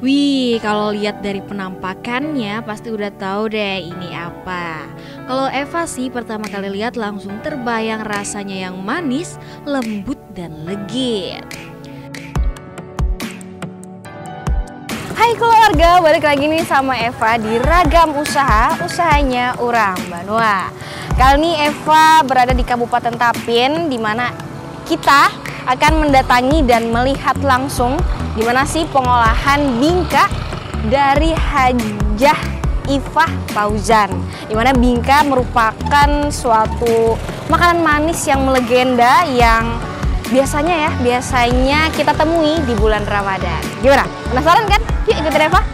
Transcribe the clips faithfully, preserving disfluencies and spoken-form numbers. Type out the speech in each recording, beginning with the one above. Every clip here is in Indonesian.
Wih, kalau lihat dari penampakannya pasti udah tahu deh ini apa. Kalau Eva sih pertama kali lihat langsung terbayang rasanya yang manis, lembut dan legit. Hai keluarga, balik lagi nih sama Eva di Ragam Usaha, usahanya Urang Banua. Kali ini Eva berada di Kabupaten Tapin, di mana kita akan mendatangi dan melihat langsung gimana sih pengolahan bingka dari Hajah Ifah Fauzan. Dimana bingka merupakan suatu makanan manis yang melegenda yang biasanya ya, biasanya kita temui di bulan Ramadan. Gimana? Penasaran kan? Yuk ikutin Eva.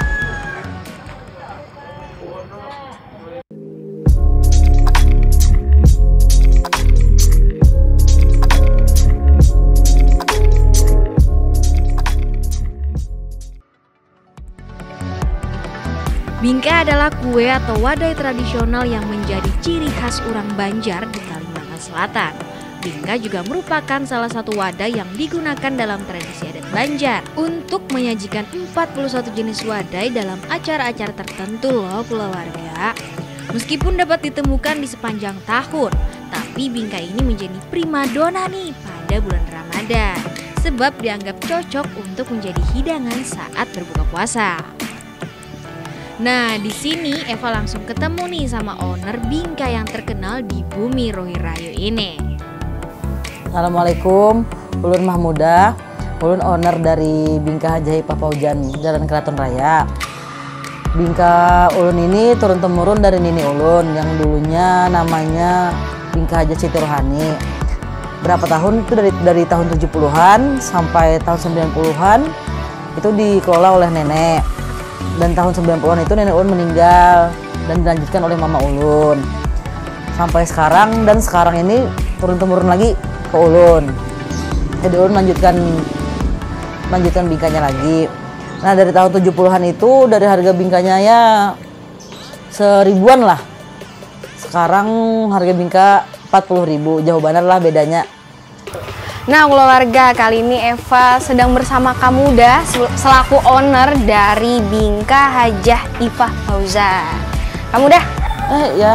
Bingka adalah kue atau wadai tradisional yang menjadi ciri khas orang Banjar di Kalimantan Selatan. Bingka juga merupakan salah satu wadah yang digunakan dalam tradisi adat Banjar untuk menyajikan empat puluh satu jenis wadai dalam acara-acara tertentu loh keluarga. Meskipun dapat ditemukan di sepanjang tahun, tapi bingka ini menjadi primadona nih pada bulan Ramadan sebab dianggap cocok untuk menjadi hidangan saat berbuka puasa. Nah, di sini Eva langsung ketemu nih sama owner bingka yang terkenal di bumi Rohirayu ini. Assalamualaikum, ulun Mahmuda, ulun owner dari Bingka Hajah Ifah Fauzan, Jalan Keraton Raya. Bingka ulun ini turun-temurun dari nini ulun yang dulunya namanya Bingka Hajah Siti Rohani. Berapa tahun itu dari dari tahun tujuh puluhan sampai tahun sembilan puluhan itu dikelola oleh nenek. Dan tahun sembilan puluhan itu nenek ulun meninggal dan dilanjutkan oleh mama ulun. Sampai sekarang dan sekarang ini turun-temurun lagi ke ulun. Jadi ulun lanjutkan lanjutkan bingkanya lagi. Nah, dari tahun tujuh puluhan itu dari harga bingkanya ya seribuan lah. Sekarang harga bingka empat puluh ribu, jauh banget lah bedanya. Nah keluarga, kali ini Eva sedang bersama Kamuda selaku owner dari Bingka Hajah Ifah Fauzan. Kamuda? Eh ya.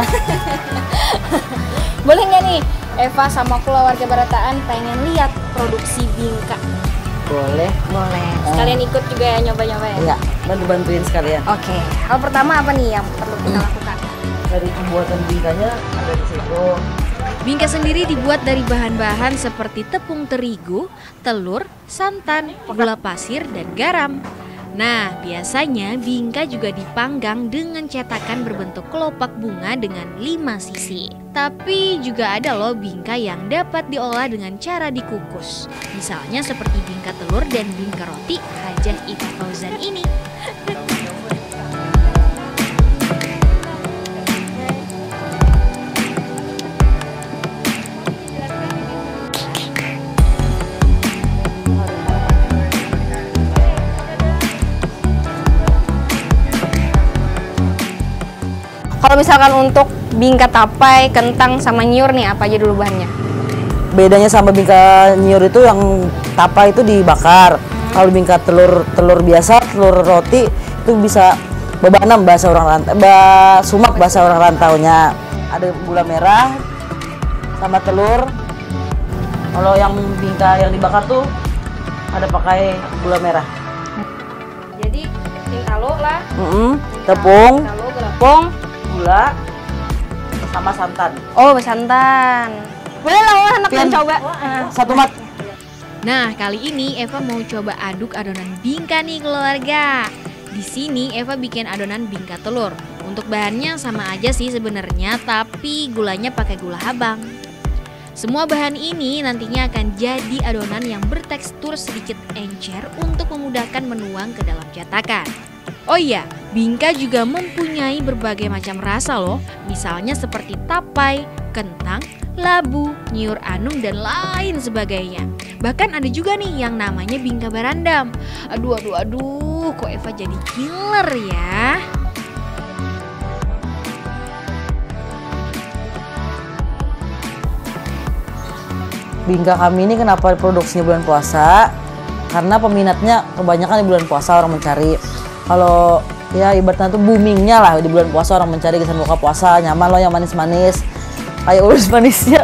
Boleh nggak nih Eva sama keluarga Barataan pengen lihat produksi bingka? Boleh. Boleh. Sekalian ikut juga ya, nyoba-nyoba ya? Iya, bantu bantuin sekalian. Oke, hal pertama apa nih yang perlu kita lakukan? Dari pembuatan bingkanya ada di situ. Bingka sendiri dibuat dari bahan-bahan seperti tepung terigu, telur, santan, gula pasir, dan garam. Nah, biasanya bingka juga dipanggang dengan cetakan berbentuk kelopak bunga dengan lima sisi. Tapi juga ada loh bingka yang dapat diolah dengan cara dikukus. Misalnya seperti bingka telur dan bingka roti Hajah Ifah Fauzan ini. Kalau misalkan untuk bingka tapai, kentang, sama nyur nih apa aja dulu bahannya? Bedanya sama bingka nyur itu yang tapai itu dibakar. Kalau bingka telur telur biasa, telur roti itu bisa bebanam bahasa orang rantau, bah, sumak bahasa orang rantaunya. Ada gula merah sama telur. Kalau yang bingka yang dibakar tuh ada pakai gula merah. Jadi tintalo lah. Mm -hmm. Tepung, Tintalo, tepung, gula sama santan. oh santan. Boleh lah oh, anak yang coba. Satu mat. Nah, kali ini Eva mau coba aduk adonan bingka nih keluarga. Di sini Eva bikin adonan bingka telur. Untuk bahannya sama aja sih sebenarnya, tapi gulanya pakai gula habang. Semua bahan ini nantinya akan jadi adonan yang bertekstur sedikit encer untuk memudahkan menuang ke dalam cetakan. Oh iya, bingka juga mempunyai berbagai macam rasa loh. Misalnya seperti tapai, kentang, labu, nyur anung, dan lain sebagainya. Bahkan ada juga nih yang namanya bingka barandam. Aduh, aduh, aduh, kok Eva jadi killer ya? Bingka kami ini kenapa produksinya bulan puasa? karena peminatnya kebanyakan di bulan puasa orang mencari. Kalau ya ibaratnya tuh boomingnya lah di bulan puasa orang mencari kesan buka puasa, nyaman loh yang manis-manis kayak ulus manisnya.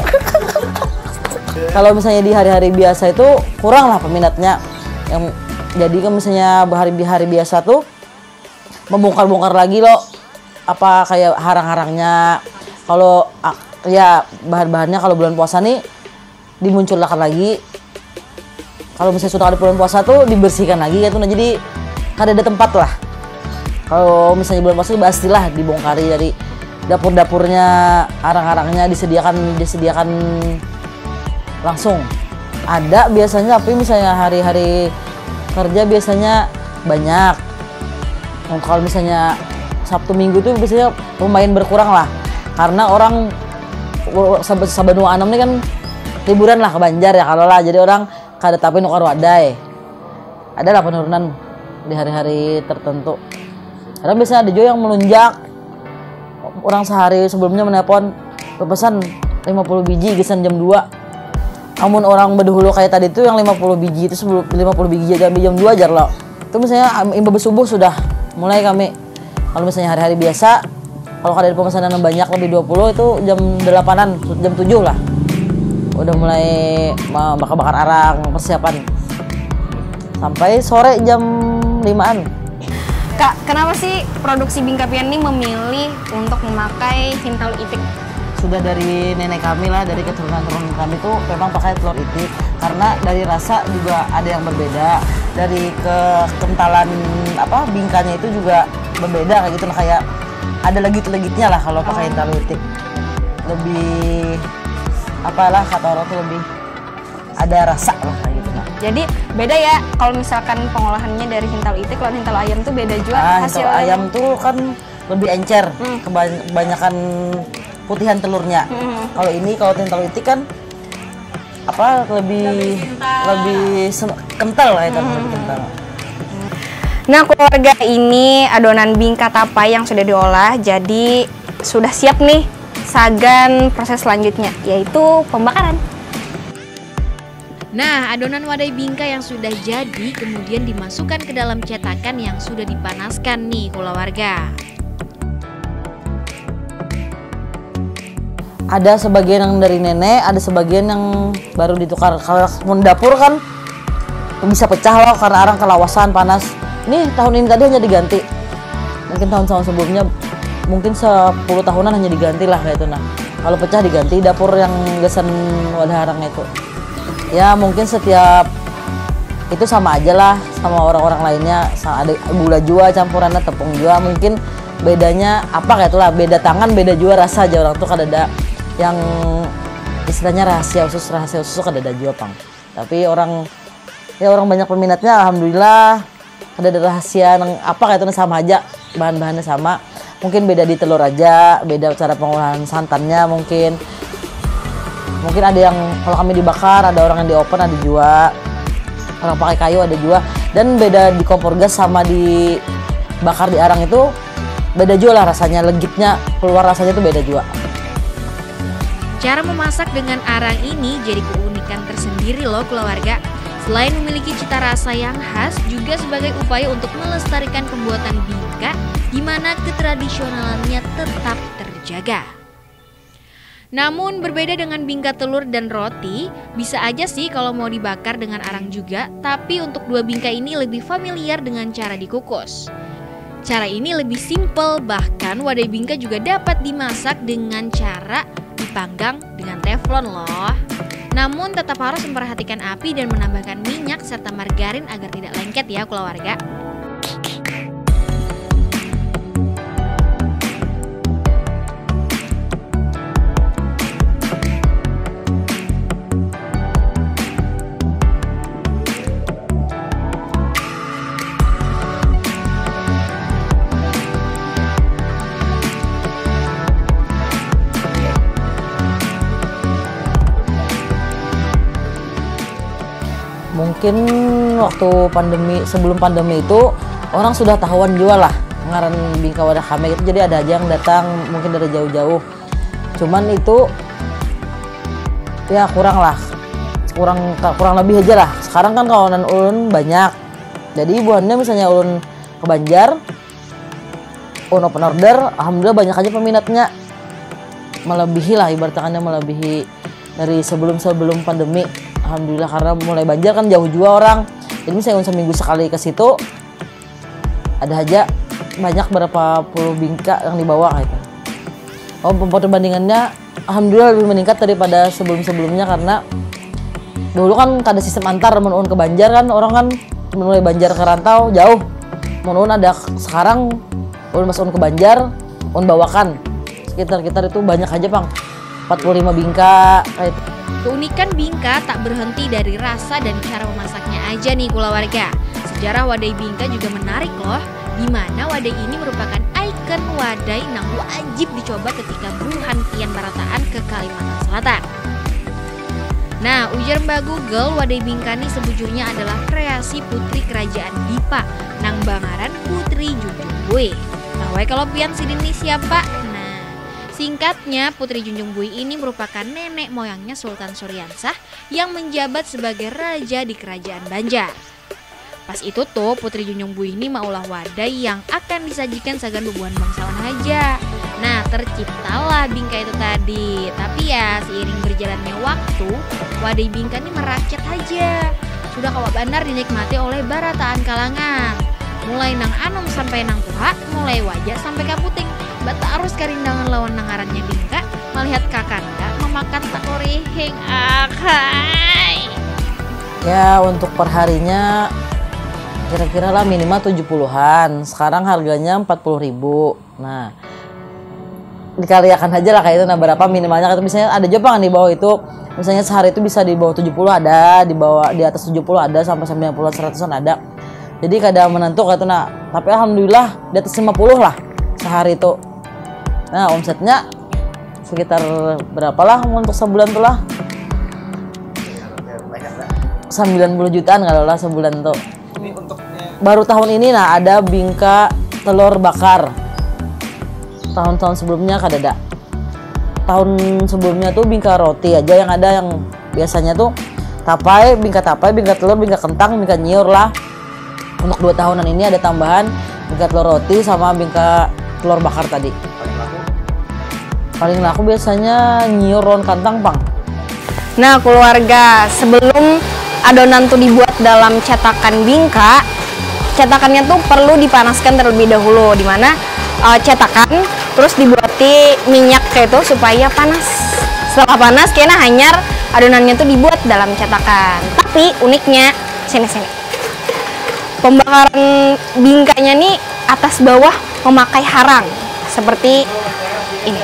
Kalau misalnya di hari-hari biasa itu kurang lah peminatnya. Yang jadi kan misalnya hari-hari biasa tuh membongkar-bongkar lagi loh apa kayak harang-harangnya. Kalau ya bahan-bahannya kalau bulan puasa nih dimunculkan lagi. Kalau misalnya sudah ada bulan puasa tuh dibersihkan lagi gitu. Nah jadi kan ada tempat lah. Kalau misalnya bulan puasa pastilah dibongkari dari dapur-dapurnya, arang-arangnya disediakan disediakan langsung. Ada biasanya tapi misalnya hari-hari kerja biasanya banyak. Kalau misalnya Sabtu Minggu tuh biasanya lumayan berkurang lah. Karena orang Sabtu Anam ini kan liburan lah ke Banjar ya kalau lah. Jadi orang kada tapi nukar wadai. Ada lah penurunan di hari-hari tertentu. Karena biasanya ada juga yang melunjak. Orang sehari sebelumnya menelpon pesan lima puluh biji gesan jam dua. Namun orang berdahulu kayak tadi itu yang lima puluh biji itu sebelum lima puluh biji jam jam dua aja loh. Itu misalnya imba subuh sudah mulai kami. Kalau misalnya hari-hari biasa kalau ada pemesanan yang banyak lebih dua puluh itu jam delapanan, jam tujuh lah. Udah mulai bakar-bakar arang, persiapan. Sampai sore jam limaan. Kak, kenapa sih produksi Bingka Pian ini memilih untuk memakai hintalu itik? Sudah dari nenek kami lah, dari keturunan-keturunan kami tuh memang pakai telur itik. Karena dari rasa juga ada yang berbeda. Dari kekentalan apa bingkanya itu juga berbeda kayak gitu. Nah, kayak ada legit-legitnya lah kalau pakai hintalu itik. Lebih apalah kata orang tuh lebih ada rasa lah kayak gitu. Nah. Jadi beda ya kalau misalkan pengolahannya dari hintalu itik, kalau hintalu ayam tuh beda juga ah, hasil ayam tuh kan lebih encer, hmm. kebanyakan putihan telurnya. Hmm. Kalau ini kalau hintalu itik kan apa lebih lebih, lebih kental lah itu, hmm. lebih kental. Nah keluarga ini adonan bingka tapai yang sudah diolah jadi sudah siap nih sagan proses selanjutnya yaitu pembakaran. Nah, adonan wadai bingka yang sudah jadi kemudian dimasukkan ke dalam cetakan yang sudah dipanaskan nih keluarga. Ada sebagian yang dari nenek, ada sebagian yang baru ditukar. Kalau mun dapur kan bisa pecah loh karena arang kelawasan panas. Ini tahun ini tadi hanya diganti. Mungkin tahun-tahun sebelumnya mungkin sepuluh tahunan hanya diganti lah kayak itu. Nah, kalau pecah diganti dapur yang gesan wadah arang itu. Ya mungkin setiap itu sama aja lah sama orang-orang lainnya, ada gula jua campurannya tepung jua, mungkin bedanya apa kayak itulah, beda tangan beda jua rasa aja orang tuh kada ada yang istilahnya rahasia khusus rahasia khusus kada ada jua pang. Tapi orang ya orang banyak peminatnya alhamdulillah, ada ada rahasia yang apa kayak itu sama aja, bahan-bahannya sama, mungkin beda di telur aja, beda cara pengolahan santannya mungkin. Mungkin ada yang kalau kami dibakar, ada orang yang di open, ada juga orang pakai kayu, ada juga. Dan beda di kompor gas sama di bakar di arang itu beda juga lah rasanya, legitnya keluar rasanya itu beda juga. Cara memasak dengan arang ini jadi keunikan tersendiri loh keluarga. Selain memiliki cita rasa yang khas, juga sebagai upaya untuk melestarikan pembuatan bingka di mana ketradisionalannya tetap terjaga. Namun berbeda dengan bingka telur dan roti, bisa aja sih kalau mau dibakar dengan arang juga, tapi untuk dua bingka ini lebih familiar dengan cara dikukus. Cara ini lebih simpel, bahkan wadai bingka juga dapat dimasak dengan cara dipanggang dengan teflon loh. Namun tetap harus memperhatikan api dan menambahkan minyak serta margarin agar tidak lengket ya keluarga. Mungkin waktu pandemi, sebelum pandemi itu orang sudah tahuan juga lah ngaran bingka wadah kami itu, jadi ada aja yang datang mungkin dari jauh-jauh. Cuman itu ya kurang lah, kurang kurang lebih aja lah. Sekarang kan kawanan ulun banyak, jadi buahnya misalnya ulun ke Banjar, ulun open order, alhamdulillah banyak aja peminatnya, melebihi lah ibaratnya melebihi dari sebelum sebelum pandemi. Alhamdulillah, karena mulai Banjar kan jauh juga orang, jadi misalnya seminggu sekali ke situ ada aja banyak berapa puluh bingka yang dibawa gitu. Oh, perbandingannya alhamdulillah lebih meningkat daripada sebelum-sebelumnya, karena dulu kan ada sistem antar menurun ke Banjar kan, orang kan mulai Banjar ke rantau jauh. Menurun ada sekarang ulun masuk ke Banjar, ulun bawakan sekitar-sekitar itu banyak aja Bang, empat puluh lima bingka kayak itu. Keunikan bingka tak berhenti dari rasa dan cara memasaknya aja nih kulawarga. Sejarah wadai bingka juga menarik loh, di mana wadai ini merupakan ikon wadai yang wajib dicoba ketika buruhan pian barataan ke Kalimantan Selatan. Nah, ujar Mbak Google, wadai bingka ini sebujurnya adalah kreasi putri kerajaan Dipa, nang bangaran Putri Junjung Bui. Nah, wae kalau pian sidini siapa? Nah, singkatnya Putri Junjung Bui ini merupakan nenek moyangnya Sultan Suryansah yang menjabat sebagai raja di kerajaan Banjar. Pas itu tuh Putri Junjung Bui ini maulah wadai yang akan disajikan sagan bubuhan bangsawan aja. Nah, terciptalah bingka itu tadi. Tapi ya seiring berjalannya waktu, wadai bingka ini merakyat aja. Sudah kawa bandar dinikmati oleh barataan kalangan. Mulai nang anom sampai nang tuha, mulai wajah sampai kaputing. Bata arus karindangan lawan nangarannya bingka, melihat kakanda memakan takoreheng akai. Ya, untuk perharinya kira-kira lah minimal tujuh puluhan. Sekarang harganya empat puluh ribu. Nah, dikaliakan aja lah kayak itu. Nah, berapa minimalnya? Misalnya ada juga kan di bawah itu, misalnya sehari itu bisa di bawah tujuh puluh ada, di bawah di atas tujuh puluh ada, sampai sembilan puluhan seratusan ada. Jadi kadang menentu kayak itu. Nah, tapi alhamdulillah di atas lima puluh lah sehari itu. Nah, omsetnya sekitar berapa lah untuk sebulan tuh lah? sembilan puluh jutaan kalau lah sebulan tuh. Baru tahun ini nah ada bingka telur bakar. Tahun-tahun sebelumnya kadada. Tahun sebelumnya tuh bingka roti aja yang ada, yang biasanya tuh tapai, bingka tapai, bingka telur, bingka kentang, bingka nyiur lah. Untuk dua tahunan ini ada tambahan bingka telur roti sama bingka telur bakar tadi. Paling laku biasanya nyiur ron kantang Pang. Nah keluarga, sebelum adonan tuh dibuat dalam cetakan bingka, cetakannya tuh perlu dipanaskan terlebih dahulu, dimana uh, cetakan terus dibuati minyak kayak itu supaya panas. Setelah panas kena hanyar, adonannya tuh dibuat dalam cetakan. Tapi uniknya sini sini pembakaran bingkanya nih atas bawah memakai harang seperti ini.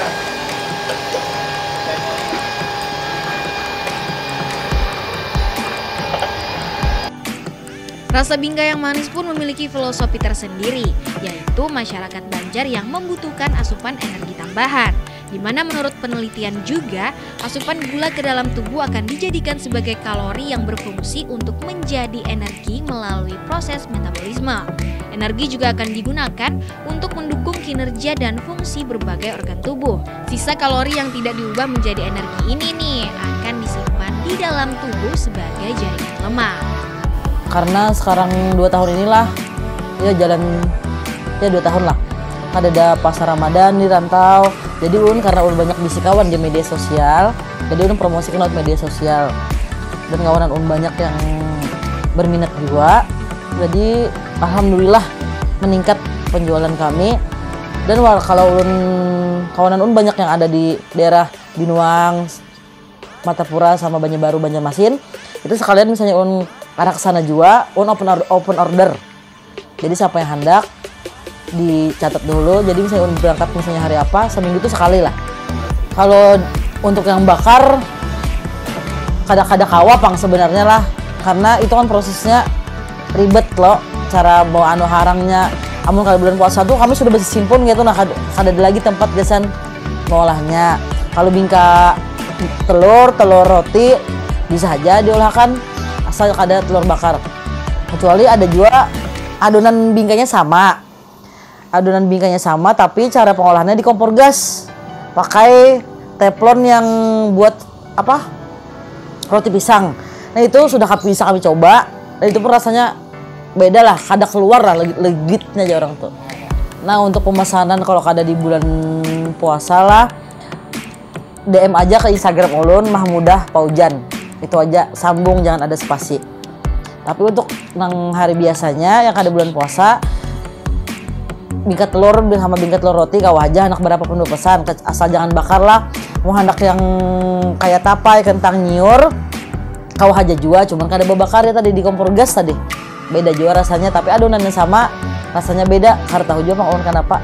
Rasa bingka yang manis pun memiliki filosofi tersendiri, yaitu masyarakat Banjar yang membutuhkan asupan energi tambahan. Di mana menurut penelitian juga, asupan gula ke dalam tubuh akan dijadikan sebagai kalori yang berfungsi untuk menjadi energi melalui proses metabolisme. Energi juga akan digunakan untuk mendukung kinerja dan fungsi berbagai organ tubuh. Sisa kalori yang tidak diubah menjadi energi ini nih akan disimpan di dalam tubuh sebagai jaringan lemak. Karena sekarang dua tahun inilah ya jalan ya dua tahun lah kan ada pasar Ramadan di rantau, jadi ulun karena ulun banyak bisi kawan di media sosial, jadi ulun promosikan lewat media sosial dan kawanan ulun banyak yang berminat juga, jadi alhamdulillah meningkat penjualan kami. Dan kalau ulun kawanan ulun banyak yang ada di daerah Binuang, Matapura sama Banjarbaru, Banjarmasin, itu sekalian misalnya ulun arah ke sana juga, un open order, open order. Jadi siapa yang hendak dicatat dulu. Jadi misalnya un berangkat misalnya hari apa, seminggu itu sekali lah. Kalau untuk yang bakar, kadang-kadang kawa Pang sebenarnya lah, karena itu kan prosesnya ribet loh, cara bawa anu harangnya. Amun kalau bulan puasa tuh kami sudah bisa simpun gitu, nah ada lagi tempat jasan mengolahnya. Kalau bingka telur, telur roti bisa aja diolahkan asal ada telur bakar. Kecuali ada juga adonan bingkanya sama. Adonan bingkanya sama tapi cara pengolahannya di kompor gas. Pakai teflon yang buat apa? Roti pisang. Nah itu sudah bisa kami coba, dan itu pun rasanya beda lah, kada keluar lah legitnya aja orang tuh. Nah untuk pemesanan kalau kada di bulan puasa lah, D M aja ke Instagram ulun Mahmudah Paujan, itu aja sambung jangan ada spasi. Tapi untuk nang hari biasanya yang kada bulan puasa, bingka telur sama bingka telur roti kau aja anak berapa pun pesan, asal jangan bakar lah. Mau hendak yang kayak tapai kentang nyiur kau aja jua, cuman kada babakar ya tadi di kompor gas tadi. Beda juga rasanya, tapi adonannya sama, rasanya beda. Kada tahu juga Bang Ulun kenapa.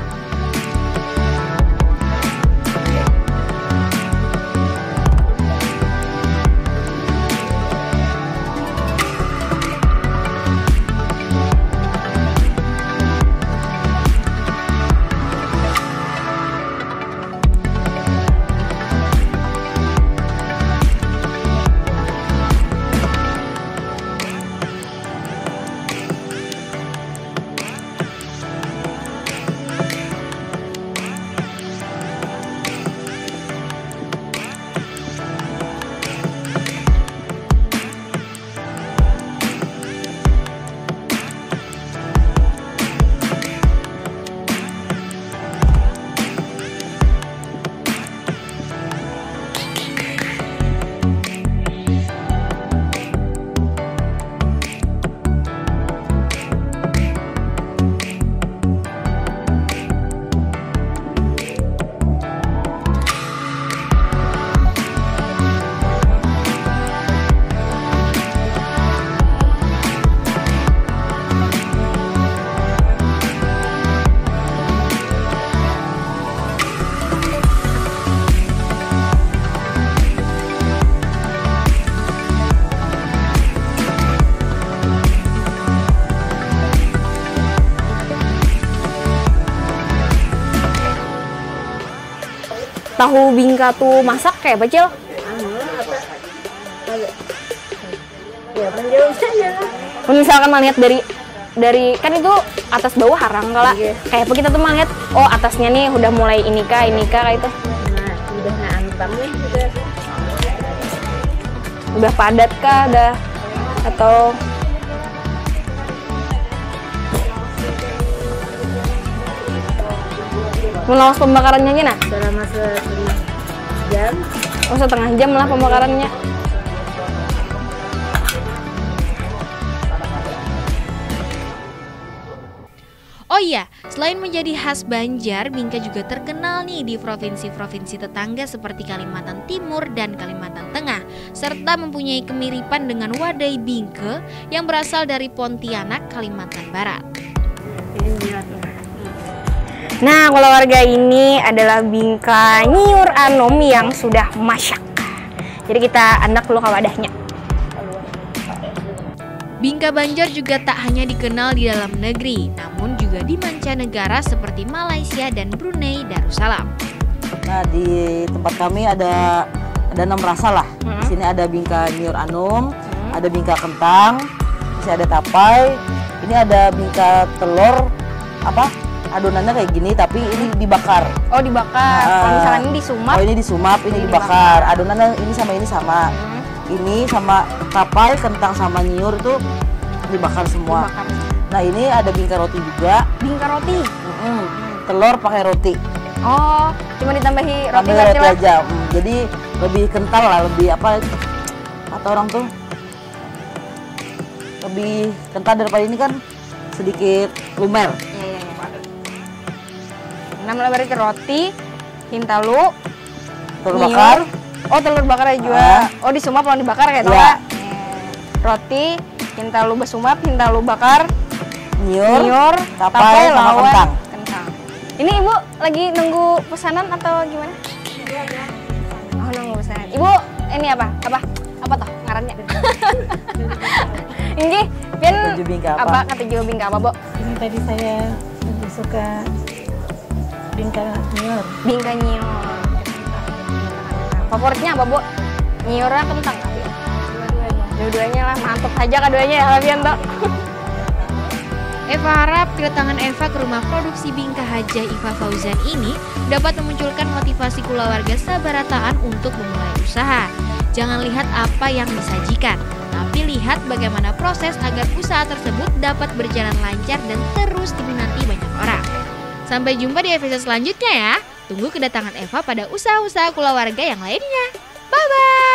Tahu bingka tuh masak kayak apa, Cil? Kalau misalkan melihat dari dari kan itu atas bawah harang kala. Iya. Kayak apa kita tuh melihat oh atasnya nih udah mulai ini kah ini kah kayak itu. Nah, udah nah antang nih udah. Udah padat kah udah atau menawas pembakarannya gimana? Selama setengah jam. Oh setengah jam lah pembakarannya. Oh iya, selain menjadi khas Banjar, bingka juga terkenal nih di provinsi-provinsi tetangga seperti Kalimantan Timur dan Kalimantan Tengah, serta mempunyai kemiripan dengan wadai bingke yang berasal dari Pontianak, Kalimantan Barat. Nah, kalau warga ini adalah bingka nyiur anom yang sudah masak. Jadi kita andak dulu ke wadahnya. Bingka Banjar juga tak hanya dikenal di dalam negeri, namun juga di mancanegara seperti Malaysia dan Brunei Darussalam. Nah, di tempat kami ada ada enam rasa lah. Hmm. Di sini ada bingka nyiur anom, hmm. ada bingka kentang, di sini ada tapai, ini ada bingka telur apa? Adonannya kayak gini tapi ini dibakar. Oh dibakar. Nah, kalau misalnya ini disumap. Oh ini disumap, ini, ini dibakar. dibakar. Adonannya ini sama ini sama. Hmm. Ini sama tapai, kentang sama nyiur itu dibakar semua. Dibakar. Nah ini ada bingka roti juga. Bingka roti. Hmm. Telur pakai roti. Oh cuma ditambahi roti, Tambahi roti aja. Hmm. Jadi lebih kental lah, lebih apa? Kata orang tuh lebih kental daripada ini kan sedikit lumer. Namanya berarti roti, hintalu, telur bakar. Oh telur bakar aja juga. Ah. Oh disumap lawan dibakar kayak itu ya. Roti, hintalu basumap, hintalu bakar, nyiur, nyiur tapai, sama kentang. kentang. Ini ibu lagi nunggu pesanan atau gimana? Oh nunggu pesanan. Ibu ini apa? Apa? Apa toh ngarannya? Ini pian apa? apa? Kata juga bingka apa, Bo? Ini tadi saya lebih suka bingka nyiur. Bingka nyiur. Favoritnya apa, Bu? Nyiurnya kentang. Dua-duanya. Dua-duanya lah, mantap aja keduanya ya, Labian, Tok. Eva harap kedatangan Eva ke rumah produksi bingka Hajah Iva Fauzan ini dapat memunculkan motivasi kulawarga sabarataan untuk memulai usaha. Jangan lihat apa yang disajikan, tapi tapi lihat bagaimana proses agar usaha tersebut dapat berjalan lancar dan terus diminati banyak orang. Sampai jumpa di episode selanjutnya ya. Tunggu kedatangan Eva pada usaha-usaha keluarga yang lainnya. Bye-bye!